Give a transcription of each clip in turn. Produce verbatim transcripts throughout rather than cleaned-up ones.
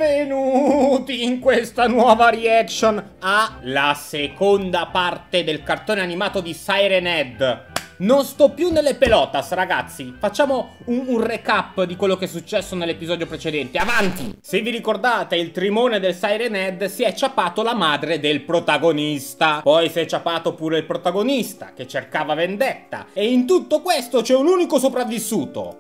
Benvenuti in questa nuova reaction alla seconda parte del cartone animato di Siren Head. Non sto più nelle pelotas, ragazzi. Facciamo un, un recap di quello che è successo nell'episodio precedente. Avanti! Se vi ricordate, il trimone del Siren Head si è ciapato la madre del protagonista. Poi si è ciapato pure il protagonista, che cercava vendetta. E in tutto questo c'è un unico sopravvissuto.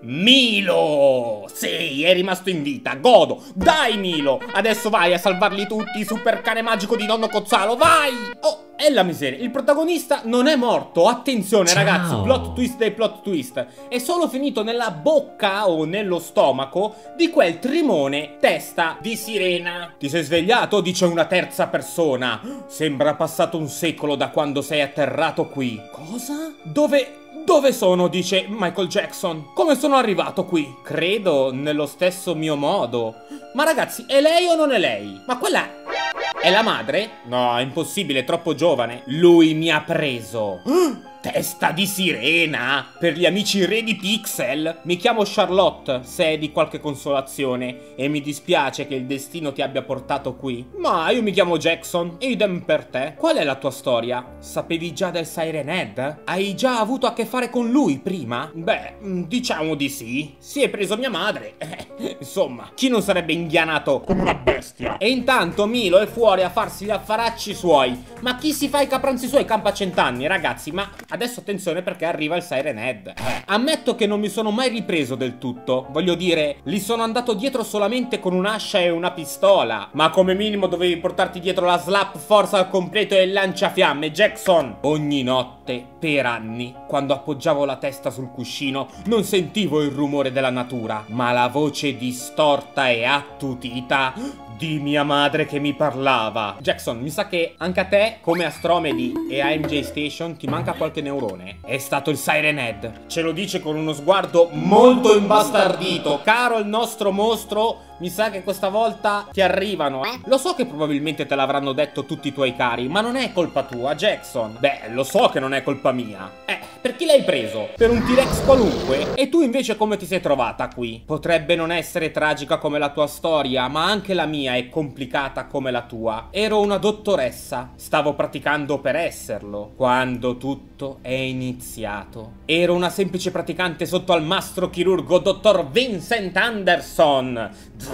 Milo! Sì, è rimasto in vita. Godo! Dai, Milo! Adesso vai a salvarli tutti, super cane magico di nonno Cozzalo. Vai! Oh! E la miseria, il protagonista non è morto. Attenzione, ciao, ragazzi, plot twist dei plot twist. È solo finito nella bocca o nello stomaco di quel trimone testa di sirena. Ti sei svegliato? Dice una terza persona. Sembra passato un secolo da quando sei atterrato qui. Cosa? Dove... Dove sono? Dice Michael Jackson. Come sono arrivato qui? Credo nello stesso mio modo. Ma ragazzi, è lei o non è lei? Ma quella è la madre? No, è impossibile, è troppo giovane. Lui mi ha preso. Testa di sirena! Per gli amici re di Pixel. Mi chiamo Charlotte, se è di qualche consolazione. E mi dispiace che il destino ti abbia portato qui. Ma io mi chiamo Jackson, idem per te. Qual è la tua storia? Sapevi già del Siren Head? Hai già avuto a che fare con lui prima? Beh, diciamo di sì. Si è preso mia madre. Insomma, chi non sarebbe inghianato come una bestia? E intanto Milo è fuori a farsi gli affaracci suoi. Ma chi si fa i capranzi suoi campa a cent'anni, ragazzi? Ma... adesso attenzione perché arriva il Siren Head. Eh. Ammetto che non mi sono mai ripreso del tutto. Voglio dire, gli sono andato dietro solamente con un'ascia e una pistola. Ma come minimo dovevi portarti dietro la slap force al completo e il lanciafiamme, Jackson. Ogni notte, per anni, quando appoggiavo la testa sul cuscino, non sentivo il rumore della natura, ma la voce distorta e attutita di mia madre che mi parlava. Jackson, mi sa che anche a te, come Astromedy e a M J Station, ti manca qualche neurone. È stato il Siren Head. Ce lo dice con uno sguardo molto imbastardito. Caro il nostro mostro, mi sa che questa volta ti arrivano. Lo so che probabilmente te l'avranno detto tutti i tuoi cari, ma non è colpa tua, Jackson. Beh, lo so che non è colpa mia. Eh, per chi l'hai preso? Per un T-Rex qualunque? E tu invece come ti sei trovata qui? Potrebbe non essere tragica come la tua storia, ma anche la mia è complicata come la tua. Ero una dottoressa. Stavo praticando per esserlo quando tutto è iniziato. Ero una semplice praticante sotto al mastro chirurgo dottor Vincent Anderson.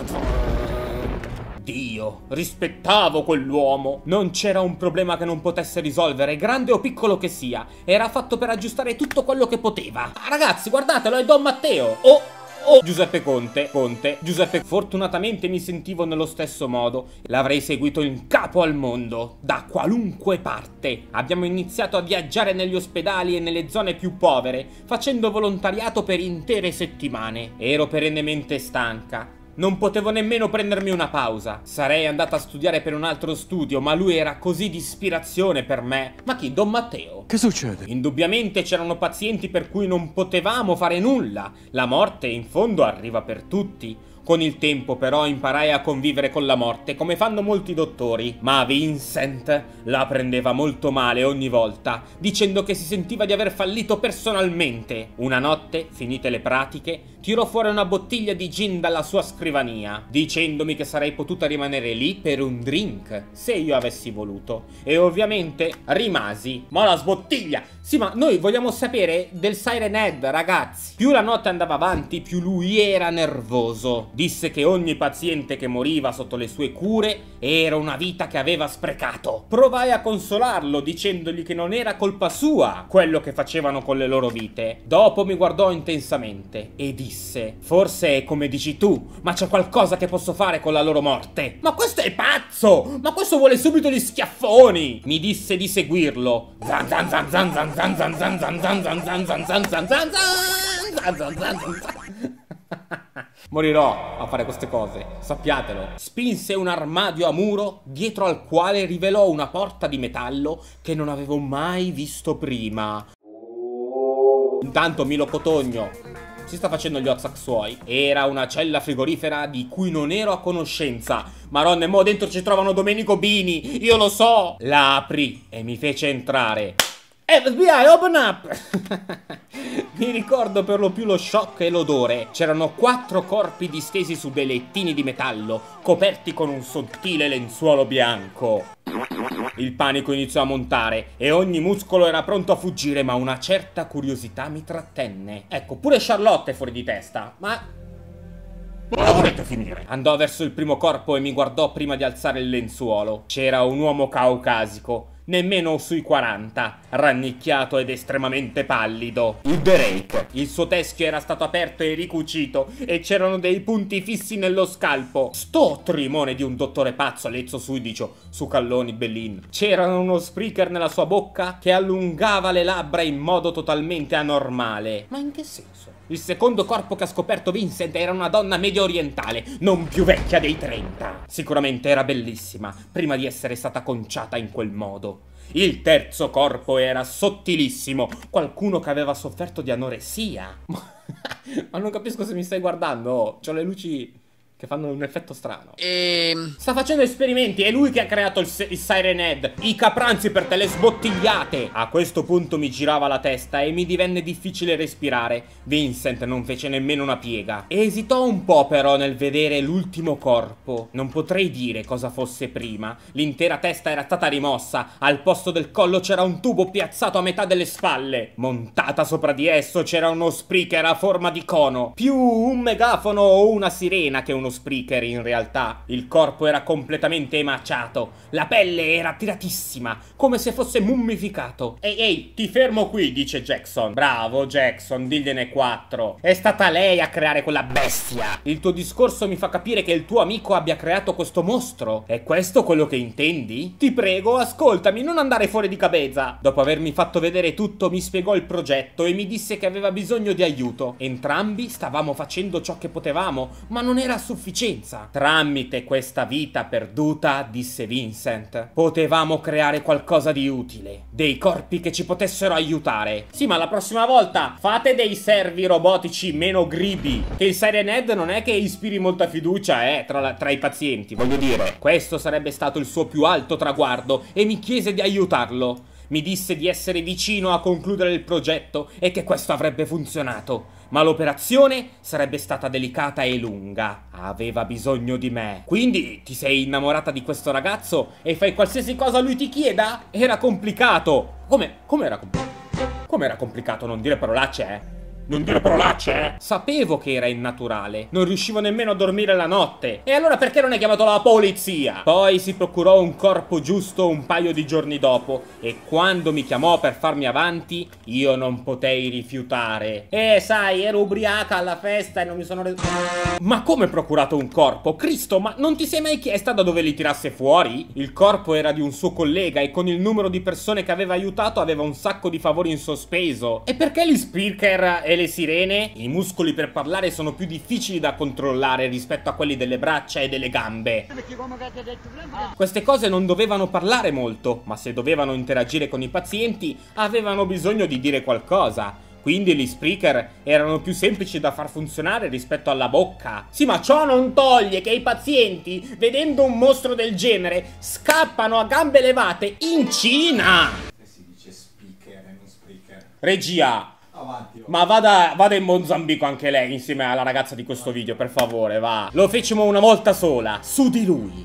Dio, rispettavo quell'uomo. Non c'era un problema che non potesse risolvere, grande o piccolo che sia. Era fatto per aggiustare tutto quello che poteva. Ah, ragazzi, guardatelo, è Don Matteo. Oh, oh, Giuseppe Conte, Conte, Giuseppe. Fortunatamente mi sentivo nello stesso modo. L'avrei seguito in capo al mondo, da qualunque parte. Abbiamo iniziato a viaggiare negli ospedali e nelle zone più povere, facendo volontariato per intere settimane. Ero perennemente stanca. Non potevo nemmeno prendermi una pausa. Sarei andata a studiare per un altro studio, ma lui era così di ispirazione per me. Ma chi? Don Matteo? Che succede? Indubbiamente c'erano pazienti per cui non potevamo fare nulla. La morte, in fondo, arriva per tutti. Con il tempo però imparai a convivere con la morte come fanno molti dottori, ma Vincent la prendeva molto male ogni volta, dicendo che si sentiva di aver fallito personalmente. Una notte, finite le pratiche, tirò fuori una bottiglia di gin dalla sua scrivania, dicendomi che sarei potuta rimanere lì per un drink, se io avessi voluto. E ovviamente rimasi. Ma la sbottiglia! Sì, ma noi vogliamo sapere del Siren Head, ragazzi. Più la notte andava avanti, più lui era nervoso. Disse che ogni paziente che moriva sotto le sue cure era una vita che aveva sprecato. Provai a consolarlo dicendogli che non era colpa sua quello che facevano con le loro vite. Dopo mi guardò intensamente e disse: forse è come dici tu, ma c'è qualcosa che posso fare con la loro morte. Ma questo è pazzo! Ma questo vuole subito gli schiaffoni! Mi disse di seguirlo. Zan zan zan zan zan zan zan zan zan zan zan zan zan zan zan zan zan zan zan zan. Morirò a fare queste cose, sappiatelo. Spinse un armadio a muro dietro al quale rivelò una porta di metallo che non avevo mai visto prima. Intanto Milo Cotogno si sta facendo gli Ozak suoi. Era una cella frigorifera di cui non ero a conoscenza. Maronne, mo dentro ci trovano Domenico Bini, io lo so. La aprì e mi fece entrare. F B I, open up! Mi ricordo per lo più lo shock e l'odore. C'erano quattro corpi distesi su dei lettini di metallo, coperti con un sottile lenzuolo bianco. Il panico iniziò a montare e ogni muscolo era pronto a fuggire, ma una certa curiosità mi trattenne. Ecco, pure Charlotte è fuori di testa, ma... Dove volete finire? Andò verso il primo corpo e mi guardò prima di alzare il lenzuolo. C'era un uomo caucasico, nemmeno sui quaranta, rannicchiato ed estremamente pallido. Il Drake. Il suo teschio era stato aperto e ricucito e c'erano dei punti fissi nello scalpo. Sto trimone di un dottore pazzo, lezzo sudicio, su calloni bellin. C'era uno speaker nella sua bocca che allungava le labbra in modo totalmente anormale. Ma in che senso? Il secondo corpo che ha scoperto Vincent era una donna medio orientale, non più vecchia dei trenta. Sicuramente era bellissima, prima di essere stata conciata in quel modo. Il terzo corpo era sottilissimo, qualcuno che aveva sofferto di anoressia. Ma non capisco se mi stai guardando, oh, c'ho le luci che fanno un effetto strano. Ehm... Sta facendo esperimenti, è lui che ha creato il, il Siren Head, i capranzi per te, le sbottigliate. A questo punto mi girava la testa e mi divenne difficile respirare. Vincent non fece nemmeno una piega. Esitò un po' però nel vedere l'ultimo corpo. Non potrei dire cosa fosse prima. L'intera testa era stata rimossa, al posto del collo c'era un tubo piazzato a metà delle spalle. Montata sopra di esso c'era uno speaker a forma di cono, più un megafono o una sirena che uno speaker in realtà. Il corpo era completamente emaciato, la pelle era tiratissima, come se fosse mummificato. Ehi ehi, ti fermo qui, dice Jackson. Bravo Jackson, digliene quattro. È stata lei a creare quella bestia. Il tuo discorso mi fa capire che il tuo amico abbia creato questo mostro. È questo quello che intendi? Ti prego, ascoltami, non andare fuori di cabeza. Dopo avermi fatto vedere tutto, mi spiegò il progetto e mi disse che aveva bisogno di aiuto. Entrambi stavamo facendo ciò che potevamo, ma non era sufficiente. Sufficienza. Tramite questa vita perduta, disse Vincent, potevamo creare qualcosa di utile, dei corpi che ci potessero aiutare. Sì, ma la prossima volta fate dei servi robotici meno gribi, che il Siren Head non è che ispiri molta fiducia, eh, tra, la, tra i pazienti, voglio dire. Questo sarebbe stato il suo più alto traguardo e mi chiese di aiutarlo. Mi disse di essere vicino a concludere il progetto e che questo avrebbe funzionato. Ma l'operazione sarebbe stata delicata e lunga. Aveva bisogno di me. Quindi ti sei innamorata di questo ragazzo e fai qualsiasi cosa lui ti chieda? Era complicato. Come? Come era complicato? Come era complicato non dire parolacce, eh? Non dire parolacce, eh? Sapevo che era innaturale. Non riuscivo nemmeno a dormire la notte. E allora perché non hai chiamato la polizia? Poi si procurò un corpo giusto un paio di giorni dopo. E quando mi chiamò per farmi avanti, io non potei rifiutare. Eh, sai, ero ubriaca alla festa e non mi sono reso... Ma come procurato un corpo? Cristo, ma non ti sei mai chiesta da dove li tirasse fuori? Il corpo era di un suo collega e con il numero di persone che aveva aiutato aveva un sacco di favori in sospeso. E perché gli speaker e le sirene? I muscoli per parlare sono più difficili da controllare rispetto a quelli delle braccia e delle gambe. Queste cose non dovevano parlare molto, ma se dovevano interagire con i pazienti avevano bisogno di dire qualcosa. Quindi gli speaker erano più semplici da far funzionare rispetto alla bocca. Sì, ma ciò non toglie che i pazienti, vedendo un mostro del genere, scappano a gambe levate in Cina. Si dice speaker e non speaker. Regia, Avanti, ma vada, vada in Mozambico anche lei insieme alla ragazza di questo video, per favore, va. Lo fecimo una volta sola, su di lui.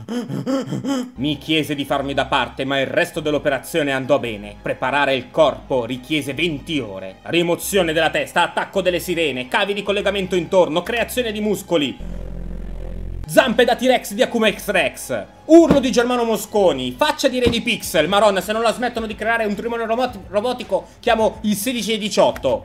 Mi chiese di farmi da parte, ma il resto dell'operazione andò bene. Preparare il corpo richiese venti ore. Rimozione della testa, attacco delle sirene, cavi di collegamento intorno, creazione di muscoli. Zampe da T-Rex di Akuma X-Rex. Urlo di Germano Mosconi. Faccia di Ready Pixel. Maronna, se non la smettono di creare un trimone robotico, chiamo il sedici e diciotto.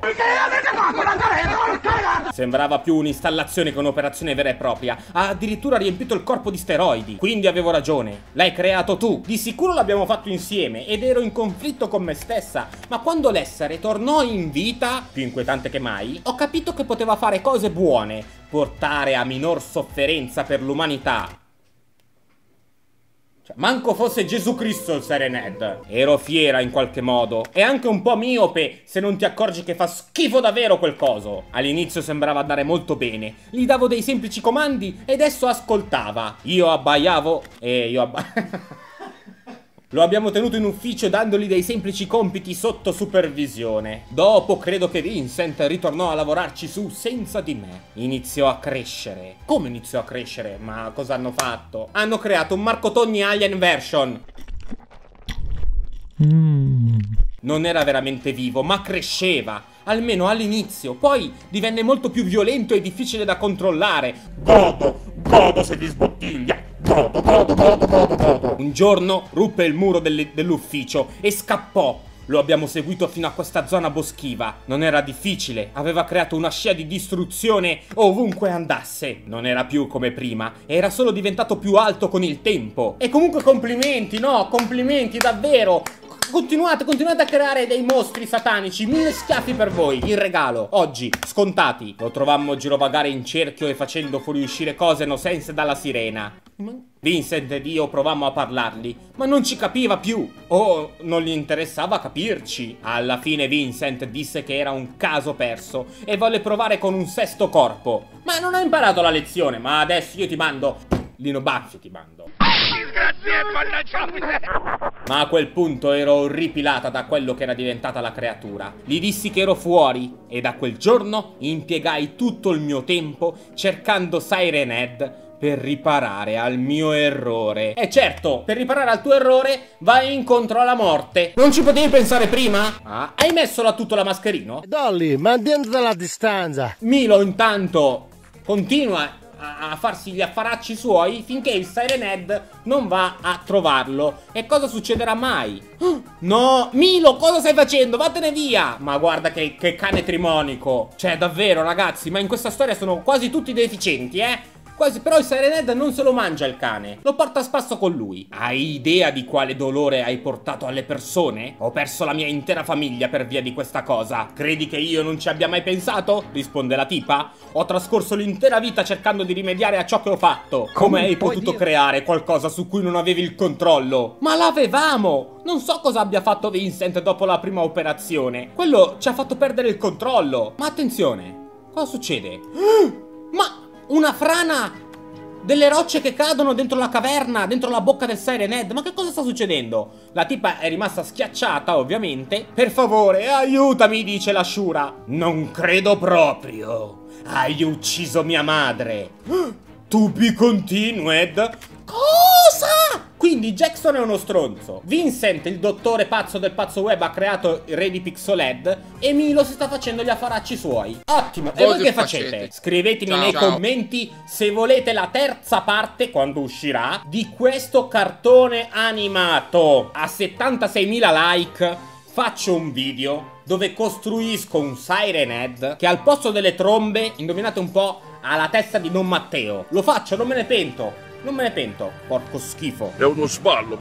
Sembrava più un'installazione che un'operazione vera e propria. Ha addirittura riempito il corpo di steroidi. Quindi avevo ragione. L'hai creato tu. Di sicuro l'abbiamo fatto insieme ed ero in conflitto con me stessa. Ma quando l'essere tornò in vita, più inquietante che mai, ho capito che poteva fare cose buone. Portare a minor sofferenza per l'umanità. Cioè, manco fosse Gesù Cristo il Siren Head. Ero fiera in qualche modo. E anche un po' miope se non ti accorgi che fa schifo davvero quel coso. All'inizio sembrava andare molto bene. Gli davo dei semplici comandi ed esso ascoltava. Io abbaiavo e io abbaiavo. Lo abbiamo tenuto in ufficio dandogli dei semplici compiti sotto supervisione. Dopo credo che Vincent ritornò a lavorarci su senza di me. Iniziò a crescere. Come iniziò a crescere? Ma cosa hanno fatto? Hanno creato un Marco Togni Alien Version. Mm. Non era veramente vivo, ma cresceva. Almeno all'inizio. Poi divenne molto più violento e difficile da controllare. Godo, godo se li sbottiglia. Godo, godo, godo, godo, godo. Un giorno ruppe il muro dell'ufficio e scappò. Lo abbiamo seguito fino a questa zona boschiva. Non era difficile, aveva creato una scia di distruzione ovunque andasse. Non era più come prima, era solo diventato più alto con il tempo. E comunque complimenti, no? Complimenti, davvero! Continuate, continuate a creare dei mostri satanici. Mille schiaffi per voi, in regalo, oggi, scontati. Lo trovammo girovagare in cerchio e facendo fuoriuscire cose no sense dalla sirena. Vincent ed io provammo a parlargli, ma non ci capiva più. O non gli interessava capirci. Alla fine Vincent disse che era un caso perso e volle provare con un sesto corpo. Ma non ha imparato la lezione, ma adesso io ti mando... Lino Banfi ti mando. Ma a quel punto ero orripilata da quello che era diventata la creatura. Gli dissi che ero fuori e da quel giorno impiegai tutto il mio tempo cercando Siren Head per riparare al mio errore. E certo, per riparare al tuo errore vai incontro alla morte. Non ci potevi pensare prima? Ah, hai messo là tutto la mascherino? Dolly, mantieniti la distanza. Milo intanto continua a farsi gli affaracci suoi finché il Siren Head non va a trovarlo. E cosa succederà mai? No, Milo, cosa stai facendo? Vattene via! Ma guarda che, che cane trimonico. Cioè, davvero, ragazzi, ma in questa storia sono quasi tutti deficienti, eh? Quasi, però il Siren Head non se lo mangia il cane, lo porta a spasso con lui. Hai idea di quale dolore hai portato alle persone? Ho perso la mia intera famiglia per via di questa cosa. Credi che io non ci abbia mai pensato? Risponde la tipa. Ho trascorso l'intera vita cercando di rimediare a ciò che ho fatto. Come, Come hai potuto dire? creare qualcosa su cui non avevi il controllo? Ma l'avevamo! Non so cosa abbia fatto Vincent dopo la prima operazione. Quello ci ha fatto perdere il controllo. Ma attenzione, cosa succede? Ma... una frana delle rocce che cadono dentro la caverna, dentro la bocca del Siren Head. Ma che cosa sta succedendo? La tipa è rimasta schiacciata, ovviamente. Per favore, aiutami, dice la Shura. Non credo proprio. Hai ucciso mia madre. To be continued? Cosa? Quindi Jackson è uno stronzo. Vincent, il dottore pazzo del pazzo web, ha creato il re di Pixelhead. E Milo si sta facendo gli affaracci suoi. Ottimo. E voi che facete? facete? Scrivetemi ciao, nei ciao. commenti se volete la terza parte, quando uscirà, di questo cartone animato. A settantaseimila like faccio un video dove costruisco un Siren Head che al posto delle trombe, indovinate un po', ha la testa di Don Matteo. Lo faccio, non me ne pento. Non me ne pento, porco schifo. È uno sballo.